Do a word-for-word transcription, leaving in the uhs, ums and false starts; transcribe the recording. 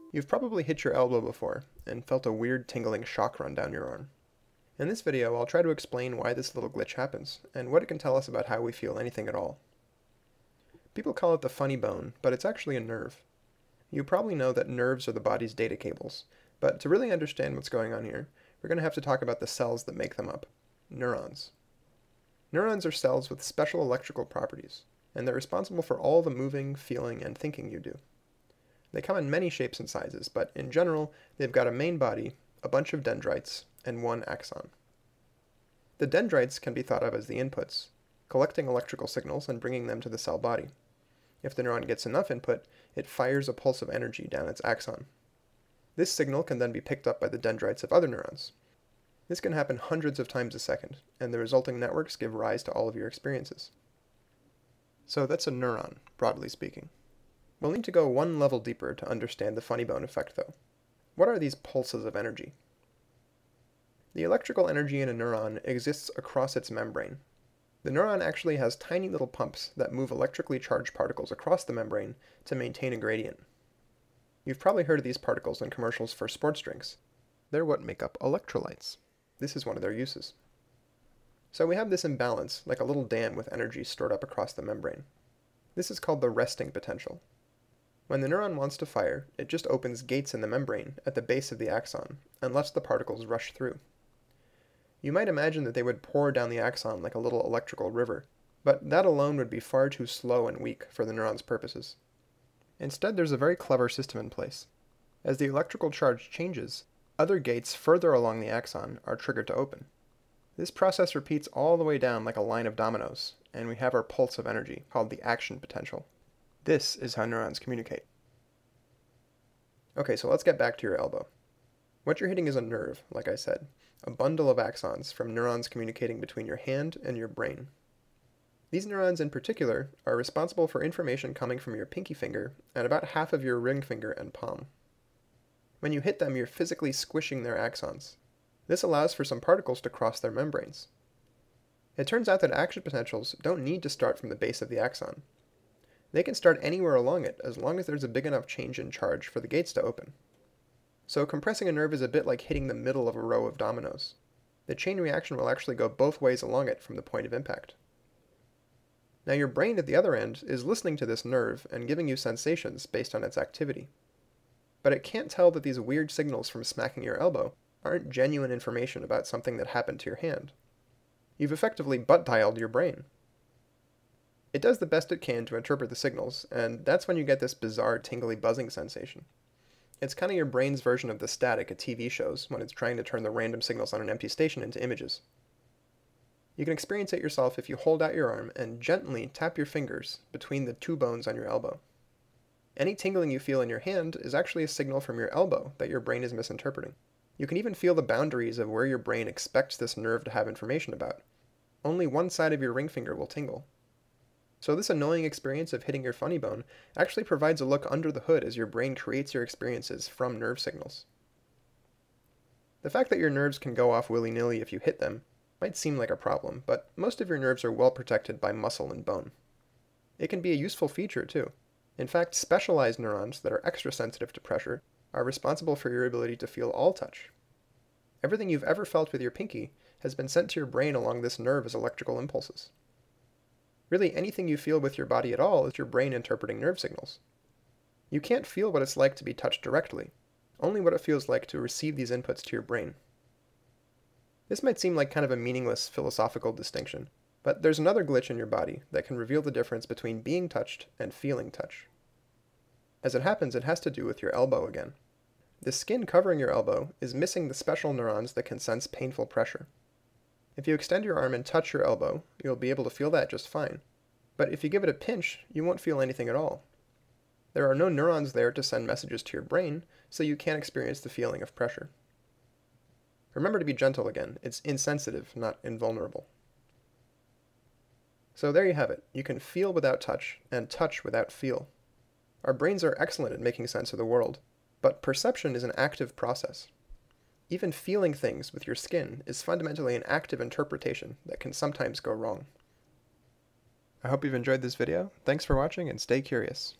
You've probably hit your elbow before and felt a weird tingling shock run down your arm. In this video, I'll try to explain why this little glitch happens and what it can tell us about how we feel anything at all. People call it the funny bone, but it's actually a nerve. You probably know that nerves are the body's data cables, but to really understand what's going on here, we're going to have to talk about the cells that make them up, neurons. Neurons are cells with special electrical properties, and they're responsible for all the moving, feeling, and thinking you do. They come in many shapes and sizes, but in general, they've got a main body, a bunch of dendrites, and one axon. The dendrites can be thought of as the inputs, collecting electrical signals and bringing them to the cell body. If the neuron gets enough input, it fires a pulse of energy down its axon. This signal can then be picked up by the dendrites of other neurons. This can happen hundreds of times a second, and the resulting networks give rise to all of your experiences. So that's a neuron, broadly speaking. We'll need to go one level deeper to understand the funny bone effect, though. What are these pulses of energy? The electrical energy in a neuron exists across its membrane. The neuron actually has tiny little pumps that move electrically charged particles across the membrane to maintain a gradient. You've probably heard of these particles in commercials for sports drinks. They're what make up electrolytes. This is one of their uses. So we have this imbalance, like a little dam with energy stored up across the membrane. This is called the resting potential. When the neuron wants to fire, it just opens gates in the membrane at the base of the axon and lets the particles rush through. You might imagine that they would pour down the axon like a little electrical river, but that alone would be far too slow and weak for the neuron's purposes. Instead, there's a very clever system in place. As the electrical charge changes, other gates further along the axon are triggered to open. This process repeats all the way down like a line of dominoes, and we have our pulse of energy, called the action potential. This is how neurons communicate. Okay, so let's get back to your elbow. What you're hitting is a nerve, like I said, a bundle of axons from neurons communicating between your hand and your brain. These neurons in particular are responsible for information coming from your pinky finger and about half of your ring finger and palm. When you hit them, you're physically squishing their axons. This allows for some particles to cross their membranes. It turns out that action potentials don't need to start from the base of the axon. They can start anywhere along it as long as there's a big enough change in charge for the gates to open. So compressing a nerve is a bit like hitting the middle of a row of dominoes. The chain reaction will actually go both ways along it from the point of impact. Now your brain at the other end is listening to this nerve and giving you sensations based on its activity. But it can't tell that these weird signals from smacking your elbow aren't genuine information about something that happened to your hand. You've effectively butt-dialed your brain. It does the best it can to interpret the signals, and that's when you get this bizarre tingly buzzing sensation. It's kind of your brain's version of the static a T V shows when it's trying to turn the random signals on an empty station into images. You can experience it yourself if you hold out your arm and gently tap your fingers between the two bones on your elbow. Any tingling you feel in your hand is actually a signal from your elbow that your brain is misinterpreting. You can even feel the boundaries of where your brain expects this nerve to have information about. Only one side of your ring finger will tingle. So this annoying experience of hitting your funny bone actually provides a look under the hood as your brain creates your experiences from nerve signals. The fact that your nerves can go off willy-nilly if you hit them might seem like a problem, but most of your nerves are well protected by muscle and bone. It can be a useful feature too. In fact, specialized neurons that are extra sensitive to pressure are responsible for your ability to feel all touch. Everything you've ever felt with your pinky has been sent to your brain along this nerve as electrical impulses. Really, anything you feel with your body at all is your brain interpreting nerve signals. You can't feel what it's like to be touched directly, only what it feels like to receive these inputs to your brain. This might seem like kind of a meaningless philosophical distinction, but there's another glitch in your body that can reveal the difference between being touched and feeling touch. As it happens, it has to do with your elbow again. The skin covering your elbow is missing the special neurons that can sense painful pressure. If you extend your arm and touch your elbow, you'll be able to feel that just fine. But if you give it a pinch, you won't feel anything at all. There are no neurons there to send messages to your brain, so you can't experience the feeling of pressure. Remember to be gentle again. It's insensitive, not invulnerable. So there you have it. You can feel without touch, and touch without feel. Our brains are excellent at making sense of the world, but perception is an active process. Even feeling things with your skin is fundamentally an active interpretation that can sometimes go wrong. I hope you've enjoyed this video. Thanks for watching and stay curious.